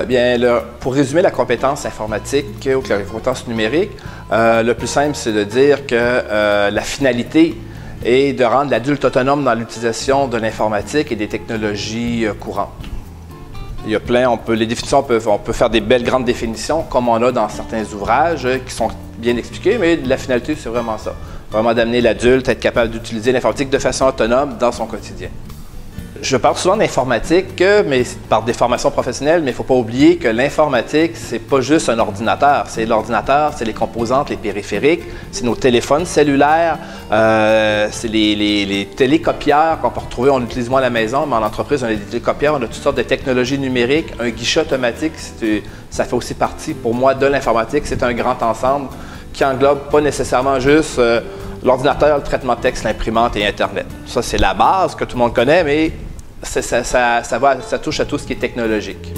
Pour résumer la compétence informatique ou la compétence numérique, le plus simple, c'est de dire que la finalité est de rendre l'adulte autonome dans l'utilisation de l'informatique et des technologies courantes. Il y a plein, les définitions, on peut faire des belles grandes définitions, comme on a dans certains ouvrages qui sont bien expliqués, mais la finalité, c'est vraiment ça. Vraiment d'amener l'adulte à être capable d'utiliser l'informatique de façon autonome dans son quotidien. Je parle souvent d'informatique, mais par des formations professionnelles, mais il ne faut pas oublier que l'informatique, c'est pas juste un ordinateur. C'est l'ordinateur, c'est les composantes, les périphériques, c'est nos téléphones cellulaires, c'est les télécopieurs qu'on peut retrouver, on utilise moins à la maison, mais en entreprise, on a des télécopieurs, on a toutes sortes de technologies numériques. Un guichet automatique, ça fait aussi partie, pour moi, de l'informatique. C'est un grand ensemble qui englobe pas nécessairement juste l'ordinateur, le traitement de texte, l'imprimante et Internet. Ça, c'est la base que tout le monde connaît, mais ça touche à tout ce qui est technologique.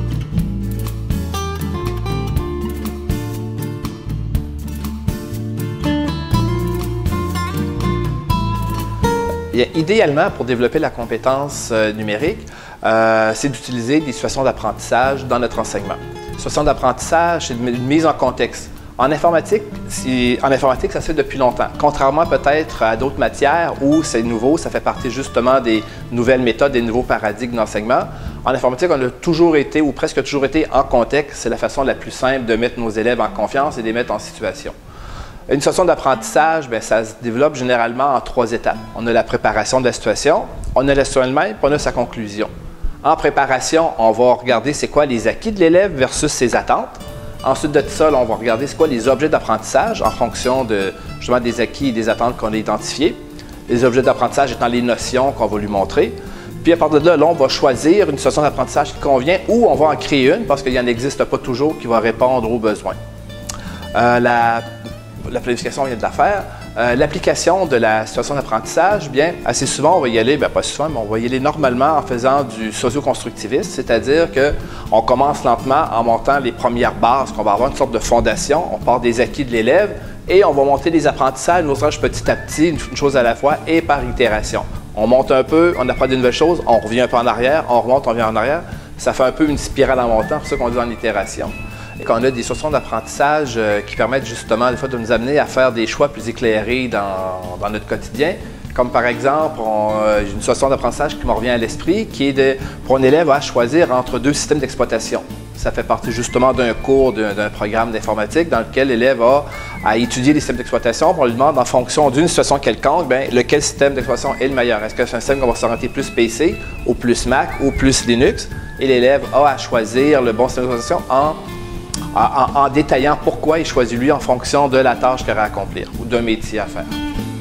Idéalement, pour développer la compétence numérique, c'est d'utiliser des situations d'apprentissage dans notre enseignement. Situations d'apprentissage, c'est une mise en contexte. En informatique, ça se fait depuis longtemps. Contrairement peut-être à d'autres matières où c'est nouveau, ça fait partie justement des nouvelles méthodes, des nouveaux paradigmes d'enseignement. En informatique, on a toujours été, ou presque toujours été, en contexte. C'est la façon la plus simple de mettre nos élèves en confiance et de les mettre en situation. Une situation d'apprentissage, ça se développe généralement en 3 étapes. On a la préparation de la situation, on a la situation elle-même, puis on a sa conclusion. En préparation, on va regarder c'est quoi les acquis de l'élève versus ses attentes. Ensuite de ça, on va regarder c'est quoi les objets d'apprentissage en fonction justement des acquis et des attentes qu'on a identifiés. Les objets d'apprentissage étant les notions qu'on va lui montrer. Puis à partir de là, on va choisir une situation d'apprentissage qui convient ou on va en créer une parce qu'il n'y en existe pas toujours qui va répondre aux besoins. La planification, on vient de la faire. L'application de la situation d'apprentissage, bien, assez souvent, on va y aller, pas souvent, mais on va y aller normalement en faisant du socio-constructivisme, c'est-à-dire qu'on commence lentement en montant les premières bases, qu'on va avoir une sorte de fondation, on part des acquis de l'élève et on va monter les apprentissages, nos ouvrages petit à petit, une chose à la fois et par itération. On monte un peu, on apprend de nouvelles choses, on revient un peu en arrière, on remonte, on revient en arrière. Ça fait un peu une spirale en montant, c'est ça qu'on dit en itération. Et qu'on a des solutions d'apprentissage qui permettent justement des fois de nous amener à faire des choix plus éclairés dans notre quotidien. Comme par exemple, j'ai une solution d'apprentissage qui me revient à l'esprit, qui est pour un élève à choisir entre 2 systèmes d'exploitation. Ça fait partie justement d'un cours, d'un programme d'informatique dans lequel l'élève a à étudier les systèmes d'exploitation. On lui demande en fonction d'une situation quelconque, lequel système d'exploitation est le meilleur. Est-ce que c'est un système qu'on va s'orienter plus PC, ou plus Mac, ou plus Linux? Et l'élève a à choisir le bon système d'exploitation en détaillant pourquoi il choisit lui en fonction de la tâche qu'il aura à accomplir ou d'un métier à faire.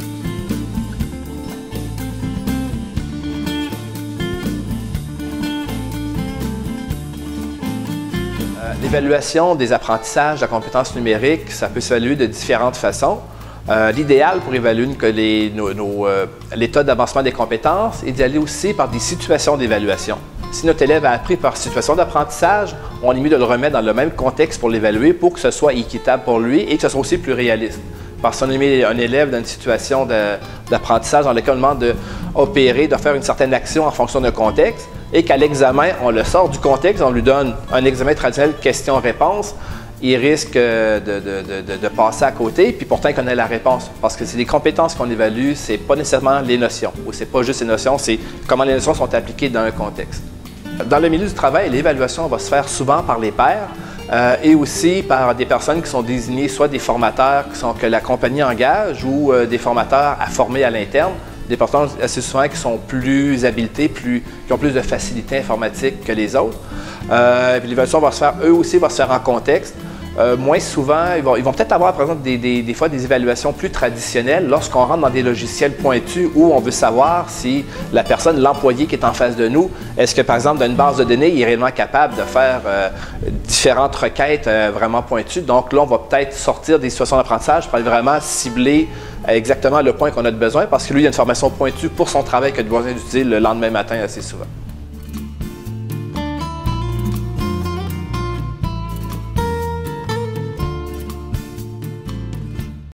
L'évaluation des apprentissages de la compétence numérique, ça peut s'évaluer de différentes façons. L'idéal pour évaluer l'état d'avancement des compétences est d'y aller aussi par des situations d'évaluation. Si notre élève a appris par situation d'apprentissage, on est mieux de le remettre dans le même contexte pour l'évaluer pour que ce soit équitable pour lui et que ce soit aussi plus réaliste. Parce qu'on met un élève dans une situation d'apprentissage dans laquelle on demande d'opérer, de faire une certaine action en fonction d'un contexte et qu'à l'examen, on le sort du contexte, on lui donne un examen traditionnel question-réponse, il risque de passer à côté, puis pourtant il connaît la réponse. Parce que c'est les compétences qu'on évalue, c'est pas nécessairement les notions, ou c'est pas juste les notions, c'est comment les notions sont appliquées dans un contexte. Dans le milieu du travail, l'évaluation va se faire souvent par les pairs et aussi par des personnes qui sont désignées, soit des formateurs que la compagnie engage ou des formateurs à former à l'interne, des personnes assez souvent qui sont plus habilitées, qui ont plus de facilité informatique que les autres. L'évaluation va se faire, eux aussi, va se faire en contexte. Moins souvent, ils vont peut-être avoir, par exemple, des fois des évaluations plus traditionnelles lorsqu'on rentre dans des logiciels pointus où on veut savoir si la personne, l'employé qui est en face de nous, est-ce que, par exemple, dans une base de données, il est réellement capable de faire différentes requêtes vraiment pointues. Donc là, on va peut-être sortir des situations d'apprentissage pour aller vraiment cibler exactement le point qu'on a de besoin parce que lui, il a une formation pointue pour son travail qu'il a besoin d'utiliser le lendemain matin assez souvent.